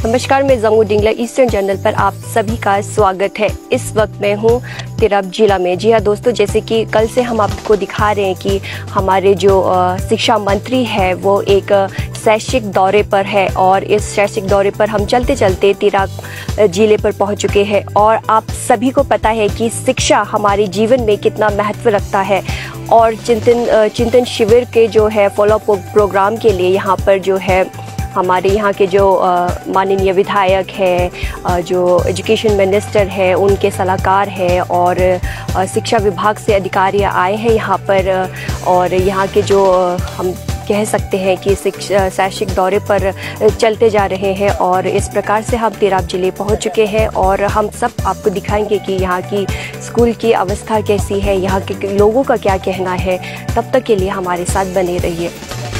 नमस्कार, मैं Jangu डिंगला eastern journal पर आप सभी का स्वागत है। इस वक्त मैं हूँ तिरप जिला में। जी हाँ दोस्तों, जैसे कि कल से हम आपको दिखा रहे हैं कि हमारे जो शिक्षा मंत्री है वो एक शैक्षिक दौरे पर है और इस शैक्षिक दौरे पर हम चलते चलते तिरप जिले पर पहुँच चुके हैं। और आप सभी को पता है कि शिक्षा हमारे जीवन में कितना महत्व रखता है और चिंतन शिविर के जो है फॉलोअप प्रोग्राम के लिए यहाँ पर जो है हमारे यहाँ के जो माननीय विधायक है, जो एजुकेशन मिनिस्टर है, उनके सलाहकार हैं और शिक्षा विभाग से अधिकारी आए हैं यहाँ पर। और यहाँ के जो हम कह सकते हैं कि शैक्षिक दौरे पर चलते जा रहे हैं और इस प्रकार से हम तिरप जिले पहुँच चुके हैं और हम सब आपको दिखाएंगे कि यहाँ की स्कूल की अवस्था कैसी है, यहाँ के लोगों का क्या कहना है। तब तक के लिए हमारे साथ बने रहिए।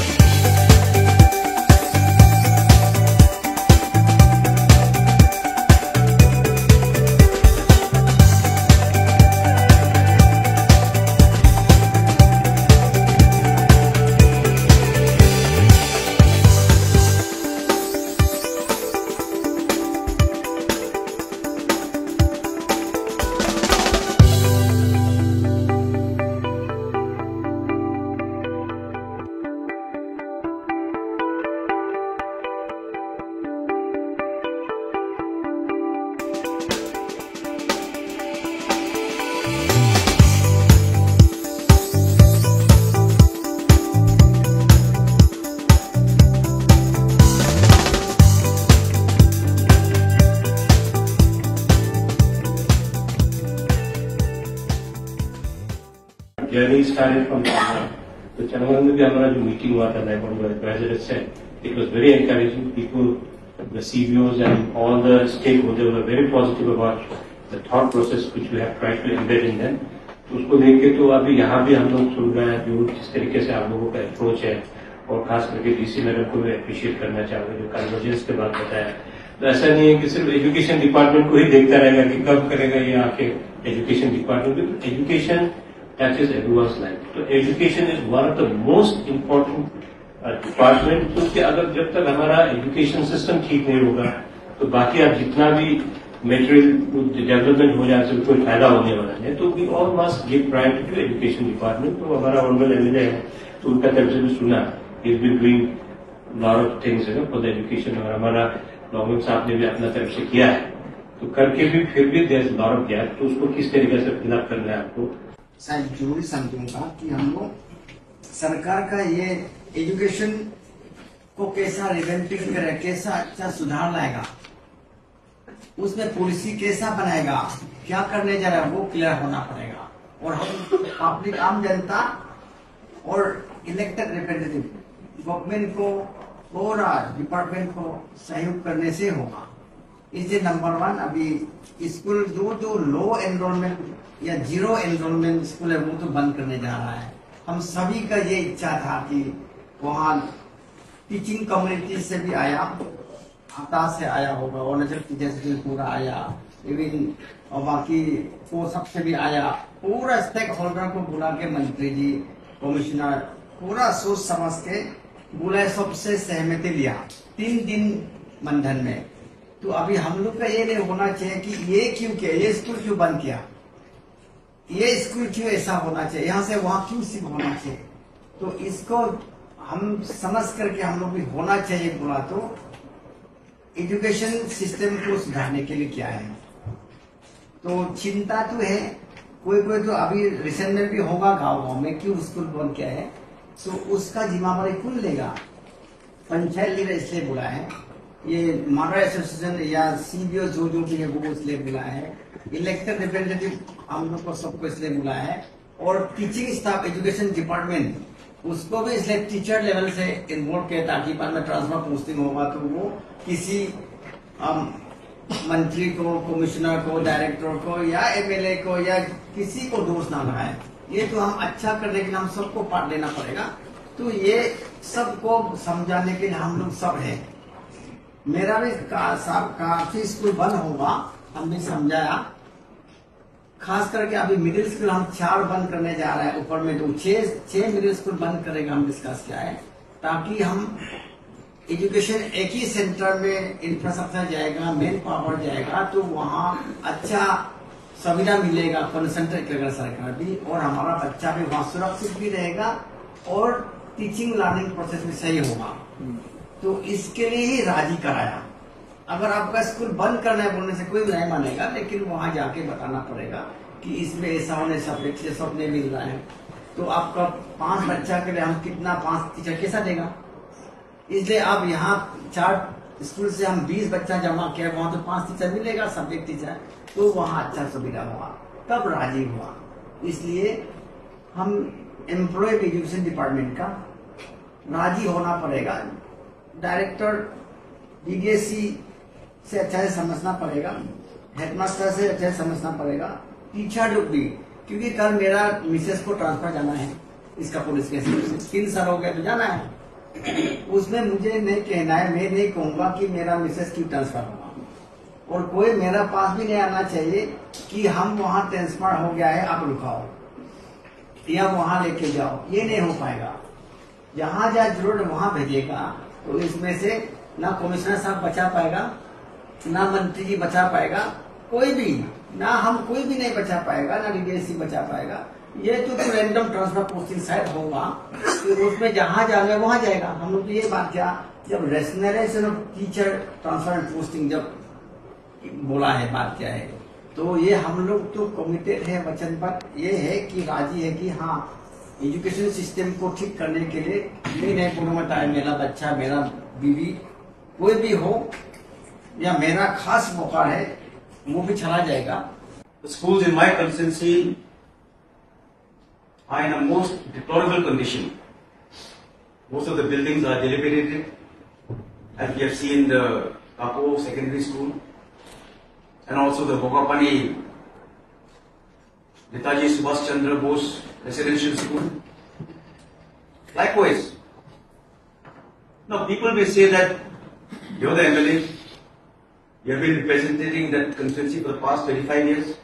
Journey started from China. तो चंडीगढ़ में भी हमारा जो मीटिंग हुआ था it was very encouraging. People, the CBOs and all the stakeholders were very positive about the thought process which we have tried to embed in them. तो उसको देख के तो अभी यहाँ भी हम लोग सुन रहे हैं जो जिस तरीके से आप लोगों का अप्रोच है और खास करके डीसी मैडम को भी अप्रिशिएट करना चाहूंगा जो कन्वर्जेंस के बाद बताया। तो ऐसा नहीं है कि सिर्फ एजुकेशन डिपार्टमेंट को ही देखता रहेगा कि कब करेगा ये आके education department. Education touches everyone's life. So education is one of the most important department. क्योंकि अगर जब तक हमारा एजुकेशन सिस्टम ठीक नहीं होगा तो बाकी आप जितना भी मेटेरियल डेवलपमेंट हो जाए तो कोई फायदा होने वाला है। तो we all must give priority to education department. तो हमारा ऑनरेबल एमएलए है तो उनका तरफ से भी सुना, he is been doing lot of things for the education और हमारा लॉन्ग साहब ने भी अपना तरफ से किया है। तो करके भी फिर भी there is lot of gap. तो उसको किस तरीके से फिलअप करना है आपको शायद जरूरी समझूंगा कि हम लोग सरकार का ये एजुकेशन को कैसा रिवेंटिंग करे, कैसा अच्छा सुधार लाएगा, उसमें पॉलिसी कैसा बनाएगा, क्या करने जा रहा है वो क्लियर होना पड़ेगा। और हम पब्लिक आम जनता और इलेक्टेड रिप्रेजेंटेटिव गवर्नमेंट को और डिपार्टमेंट को सहयोग करने से होगा। इसलिए नंबर 1 अभी स्कूल जो लो एनरोलमेंट या जीरो एनरोलमेंट स्कूल है वो तो बंद करने जा रहा है। हम सभी का ये इच्छा था कि वहाँ टीचिंग कम्युनिटी से भी आया, आता से आया होगा, अरुणाचल टीचर्स से पूरा आया, इवन और बाकी वो सबसे भी आया, पूरा स्टेक होल्डर को बुला के मंत्री जी, कमिश्नर पूरा सोच समझ के बुलाए, सबसे सहमति लिया 3 दिन मंथन में। तो अभी हम लोग का ये नहीं होना चाहिए कि ये क्यों किया, ये स्कूल क्यों बंद किया, ये स्कूल क्यों ऐसा होना चाहिए, यहाँ से वहां क्यों शिफ्ट होना चाहिए। तो इसको हम समझ करके हम लोग भी होना चाहिए बोला। तो एजुकेशन सिस्टम को सुधारने के लिए क्या है, तो चिंता तो है, कोई तो अभी रिसेंट में भी होगा गाँव में क्यों स्कूल बंद किया है, तो उसका जिम्मेवारी कौन लेगा। पंचायत लीडर इसलिए बुलाया है, ये मदर एसोसिएशन या सीबीओ जो भी है वो इसलिए बुलाया है, इलेक्टेड रिप्रेजेंटेटिव हम लोग को सबको इसलिए बुलाया है, और टीचिंग स्टाफ एजुकेशन डिपार्टमेंट उसको भी इसलिए टीचर लेवल से इन्वॉल्व किया ताकि बाद में ट्रांसफर पोस्टिंग होगा तो वो किसी मंत्री को, कमिश्नर को, डायरेक्टर को या एमएलए को या किसी को दोष ना लगाए। ये तो हम अच्छा करने के लिए हम सबको पार्ट लेना पड़ेगा। तो ये सबको समझाने के लिए हम लोग सब है। मेरा भी काफी स्कूल बंद होगा, हम भी समझाया, खास करके अभी मिडिल स्कूल हम 4 बंद करने जा रहे हैं, ऊपर में तो 6 मिडिल स्कूल बंद करेगा हम डिस्कस किया है, ताकि हम एजुकेशन एक ही सेंटर में इंफ्रास्ट्रक्चर जाएगा, मैन पावर जाएगा, तो वहाँ अच्छा सुविधा मिलेगा, कंसंट्रेट करेगा सरकार भी, और हमारा बच्चा भी वहाँ सुरक्षित भी रहेगा और टीचिंग लर्निंग प्रोसेस भी सही होगा। तो इसके लिए ही राजी कराया। अगर आपका स्कूल बंद करना है बोलने से कोई नहीं मानेगा, लेकिन वहाँ जाके बताना पड़ेगा कि इसमें ऐसा होने सब नहीं मिल रहा है, तो आपका 5 बच्चा के लिए हम कितना 5 टीचर कैसा देगा। इसलिए अब यहाँ 4 स्कूल से हम 20 बच्चा जमा किया, वहाँ तो 5 टीचर मिलेगा, सब्जेक्ट टीचर, तो वहाँ अच्छा सुविधा हुआ, तब राजी हुआ। इसलिए हम एम्प्लॉय एजुकेशन डिपार्टमेंट का राजी होना पड़ेगा, डायरेक्टर डीडीएससी से अच्छा से समझना पड़ेगा, हेडमास्टर से अच्छा से समझना पड़ेगा, टीचर लोग भी, क्योंकि कल मेरा मिसेस को ट्रांसफर जाना है इसका पुलिस केस में, 3 साल हो गया तो जाना है। उसमें मुझे नहीं कहना है, मैं नहीं कहूंगा कि मेरा मिसेस क्यों ट्रांसफर होगा, और कोई मेरा पास भी नहीं आना चाहिए कि हम वहाँ ट्रांसफर हो गया है आप रुकाओ या वहाँ लेके जाओ, ये नहीं हो पाएगा। जहाँ जहाँ जरूरत वहाँ भेजेगा, तो इसमें से ना कमिश्नर साहब बचा पाएगा, ना मंत्री जी बचा पाएगा, कोई भी ना, हम कोई भी नहीं बचा पाएगा, ना डीडीएससी बचा पाएगा। ये तो रैंडम ट्रांसफर पोस्टिंग शायद होगा, तो उसमें जहाँ जाएगा वहाँ जाएगा। हम लोग तो ये बात क्या, जब rationalisation of teacher transfer and posting जब बोला है, बात क्या है, तो ये हम लोग तो कमिटेड है, वचनबद्ध ये है कि राजी है कि हाँ एजुकेशन सिस्टम को ठीक करने के लिए नहीं बोलूंगा, मेरा बच्चा, मेरा बीवी, कोई भी हो, या मेरा खास मौका है, वो भी चला जाएगा। The schools in my constituency are in a most deplorable condition. Most of the buildings are dilapidated, as we have seen the Kapo Secondary School and also the Bogapani Netaji Subhash Chandra Bose Residential School. Likewise, now people may say that you're the MLA, you have been representing that constituency for the past 25 years.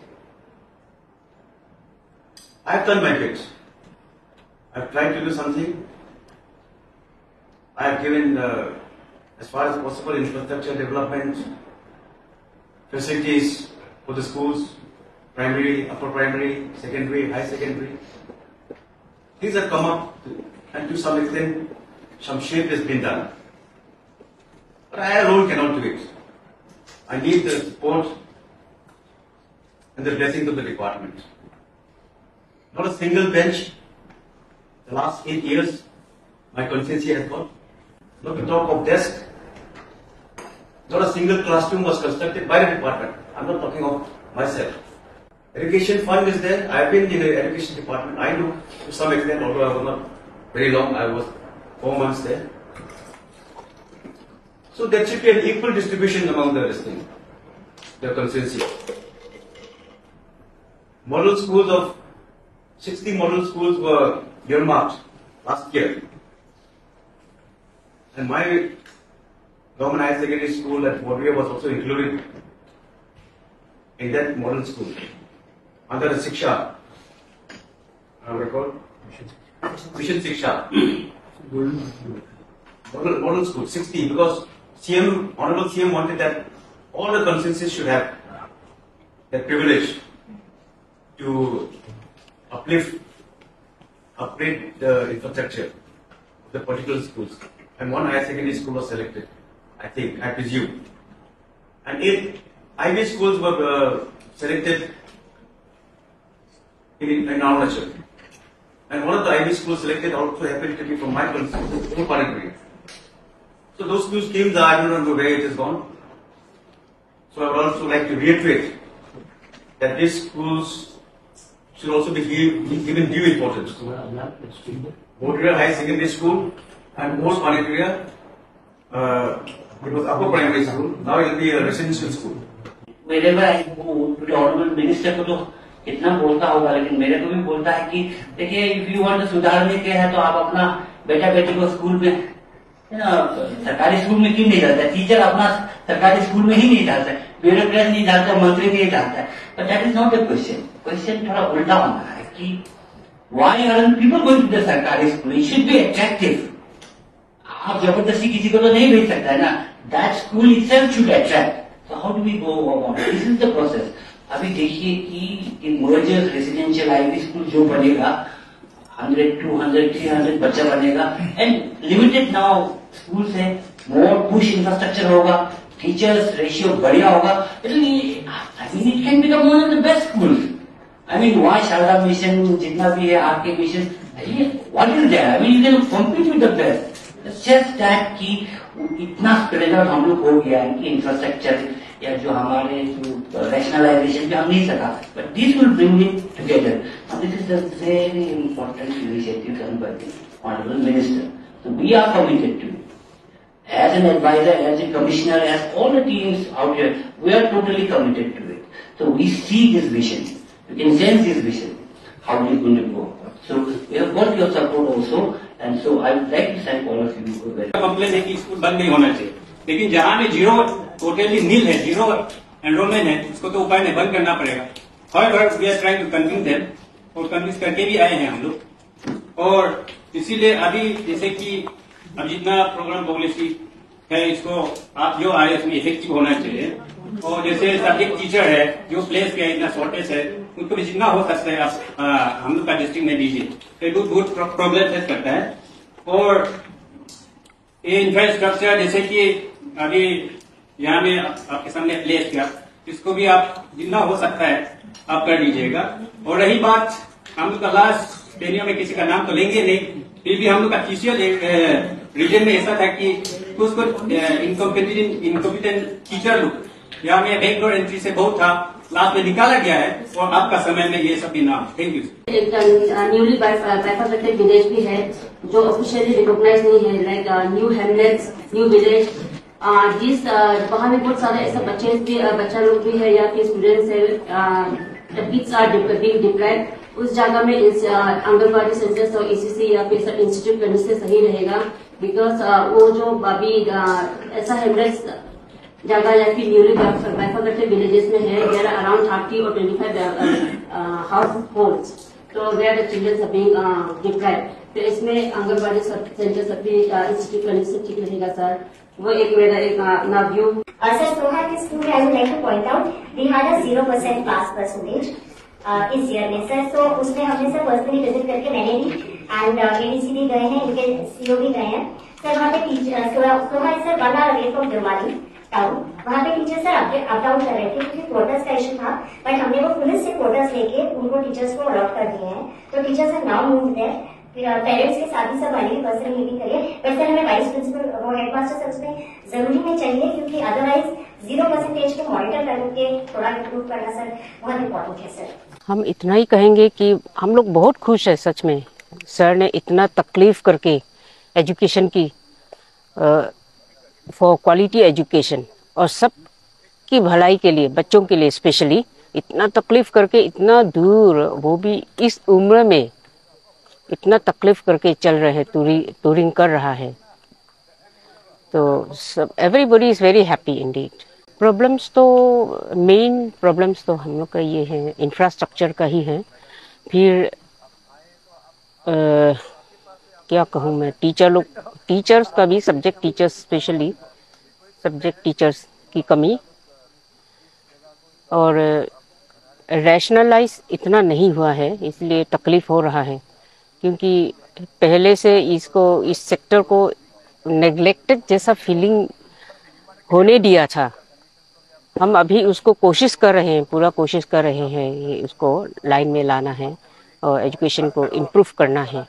I have done my bit. I have tried to do something. I have given, as far as possible, infrastructure development, facilities for the schools, primary, upper primary, secondary, high secondary. Things have come up, and to some extent, some shape has been done. But I alone cannot do it. I need the support and the blessings of the department. Not a single bench. The last 8 years, my constituency has got. Not to talk of desk. Not a single classroom was constructed by the department. I'm not talking of myself. Education fund is there. I have been in the education department. I know to some extent, although I was not very long. I was 4 months there. So there should be an equal distribution among the constituency. Model schools of 60 model schools were earmarked last year. And my government higher secondary school at Bodria was also included in that model school. Under the Siksha, what is called? Mission Siksha. Model school, 60, because Honorable CM wanted that all the constituencies should have that privilege to upgrade the infrastructure of the particular schools. And one higher secondary school was selected, I presume. And 8 IB schools were selected in Arunachal. And one of the IB schools selected also happened to be from my constituency, Uparagri. So those two schemes, I don't know where it has gone. So I would also like to reiterate that these schools should also be given due importance. Bodria High Secondary School and Most Panitria, it was upper primary school, now it will be a residential school. Wherever I go to the honorable minister को तो इतना बोलता होगा, लेकिन मेरे को भी बोलता है कि देखिए if you want to सुधारने के हैं तो आप अपना बेटा बेटी को स्कूल में सरकारी स्कूल में क्यों नहीं डालता, टीचर अपना सरकारी स्कूल में ही नहीं डालता, ब्यूरोक्रेट नहीं डालता, मंत्री नहीं डालता। But that is not the question. Question थोड़ा उल्टा होना है कि why are people going to the सरकारी school, it should be attractive. आप जबरदस्ती किसी को तो नहीं भेज सकता है ना, that school itself should attract. तो how do we go about this is the process. अभी देखिए कि मर्जर रेसिडेंशियल आईपी स्कूल जो बनेगा 100, 200, 300 बच्चा बनेगा, एंड लिमिटेड नाउ स्कूल है, मोर पुश इंफ्रास्ट्रक्चर होगा, टीचर्स रेशियो बढ़िया होगा, I mean it can become one of the best schools. I mean वहां शारदा मिशन जितना भी है, आपके mission, what is that, I mean you can compete with the best. It's just that कि इतना स्प्रेड आउट हम लोग हो गया है कि इंफ्रास्ट्रक्चर या जो हमारे जो रैशनलाइजेशन भी हम नहीं सका, but this will bring it together. This is a very important initiative done by the honourable minister, so we are committed to it. As an advisor, as a commissioner, as all the teams out here, we are totally committed to it. So we see this vision, you can sense this vision, how it is going to go. So we have got your support also, and so I would like to thank all of you very much. Complain है कि school बंद नहीं होना चाहिए, लेकिन जहां में zero totally नील है, जीरो एनरोलमेंट है, उसको तो उपाय नहीं, बंद करना पड़ेगा। However, we are trying to convince them, और कन्विंस करके भी आए हैं हम लोग। और इसीलिए अभी जैसे कि अब जितना प्रोग्राम पॉलिसी है, इसको आप जो आए उसमें इफेक्टिव होना चाहिए। और जैसे सब्जेक्ट टीचर है जो प्लेस पे इतना शॉर्टेज है, उनको भी जितना हो सकता है आप हम लोग का डिस्ट्रिक्ट में दीजिए, तो गुड प्रॉब्लम फेस करता है। और ये इंफ्रास्ट्रक्चर जैसे कि अभी यहाँ में आपके सामने प्लेस किया, इसको भी आप जितना हो सकता है आप कर लीजिएगा। और रही बात हम लोग का लास्ट टेनियर में किसी का नाम तो लेंगे नहीं, फिर भी हम लोग का टीचर रीजन में ऐसा था कि उसको इनकॉम्पिटेंट टीचर लोग यहाँ में बैकडोर एंट्री से बहुत था, लास्ट में निकाला गया है। और आपका समय में ये सब भी नाम। Thank you. एक न्यूली बाइफरकेटेड विलेज भी है जो ऑफिशियली रिकॉग्नाइज नहीं है, like new hamlets, new village, जिस वहाँ में बहुत सारे ऐसे बच्चा लोग भी है या फिर स्टूडेंट्स है, किड्स आर बीइंग डिप्लॉयड। उस जगह में आंगनबाड़ी सेंटर्स और ईसीसी या फिर इंस्टीट्यूट करने से सही रहेगा, बिकॉज वो जो अभी ऐसा हेमलेट्स जगह या फिर न्यूली बाइफरकेटेड विलेजेस में है, देयर आर अराउंड 30 और 25 हाउस होल्ड्स, तो where the children are being deployed. तो इसमें आंगनबाड़ी सेंटर सभी इंस्टीट्यूट करने से ठीक रहेगा सर। वो एक मेरा एक अपना view. Sir, Soha school, I would like to point out, we had a 0% pass percentage इस ईयर में सर। तो उसमें हमने सर पर्सनली विजिट करके मैंने भी एंड एडीसी भी गए हैं, इनके सीओ भी गए हैं सर। वहाँ पे teacher Soha sir 1 hour away from Devmali town, वहाँ पे टीचर सर अप डाउन कर रहे थे क्योंकि क्वार्टर्स का इशू था, बट हमने वो पुलिस से क्वार्टर्स लेके उनको टीचर्स को अलॉट कर दिए हैं। तो teachers are now moved there, parents के साथ ही सब आने की पर्सनल मीटिंग करिए। बट सर हमें वाइस प्रिंसिपल वो हेडमास्टर सर उसमें जरूरी नहीं चाहिए, क्योंकि अदरवाइज 0% को मॉनिटर करके थोड़ा इम्प्रूव करना सर बहुत इम्पोर्टेंट है सर। हम इतना ही कहेंगे कि हम लोग बहुत खुश है सच में, सर ने इतना तकलीफ करके एजुकेशन की फॉर क्वालिटी एजुकेशन और सब की भलाई के लिए, बच्चों के लिए स्पेशली इतना तकलीफ करके इतना दूर, वो भी इस उम्र में इतना तकलीफ करके चल रहे हैं, टूरिंग कर रहा है। तो सब everybody is very happy indeed. Problems तो मेन प्रॉब्लम्स तो हम लोग का ये है, इंफ्रास्ट्रक्चर का ही है। फिर क्या कहूँ मैं, टीचर्स का भी, subject teachers specially subject teachers की कमी, और रैशनलाइज इतना नहीं हुआ है, इसलिए तकलीफ हो रहा है। क्योंकि पहले से इस सेक्टर को नेग्लेक्टेड जैसा फीलिंग होने दिया था। हम अभी उसको कोशिश कर रहे हैं, पूरा कोशिश कर रहे हैं, ये उसको लाइन में लाना है और एजुकेशन को इम्प्रूव करना है।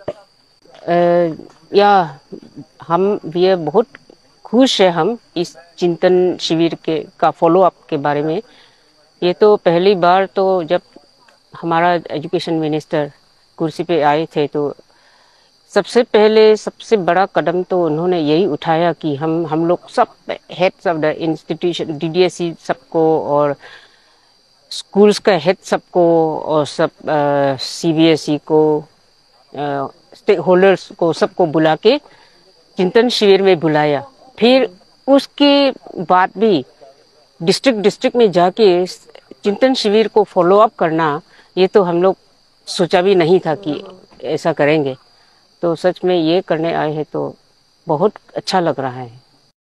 ये बहुत खुश है हम इस चिंतन शिविर का फॉलोअप के बारे में। ये तो पहली बार तो जब हमारा एजुकेशन मिनिस्टर कुर्सी पे आए थे, तो सबसे पहले सबसे बड़ा कदम तो उन्होंने यही उठाया कि हम लोग सब heads of the institution, DDSE सबको और स्कूल्स का हेड सबको और सब सीबीएसई को, स्टेक होल्डर्स को सबको बुला के चिंतन शिविर में बुलाया। फिर उसके बाद भी डिस्ट्रिक्ट में जाके चिंतन शिविर को फॉलो अप करना, ये तो हम लोग सोचा भी नहीं था कि ऐसा करेंगे। तो सच में ये करने आए हैं तो बहुत अच्छा लग रहा है।